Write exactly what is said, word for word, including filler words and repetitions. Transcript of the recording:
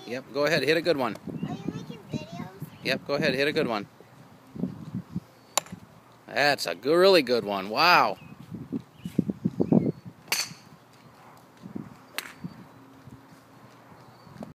Yep, go ahead, hit a good one. Are you making videos? Yep, go ahead, hit a good one. That's a good, really good one. Wow.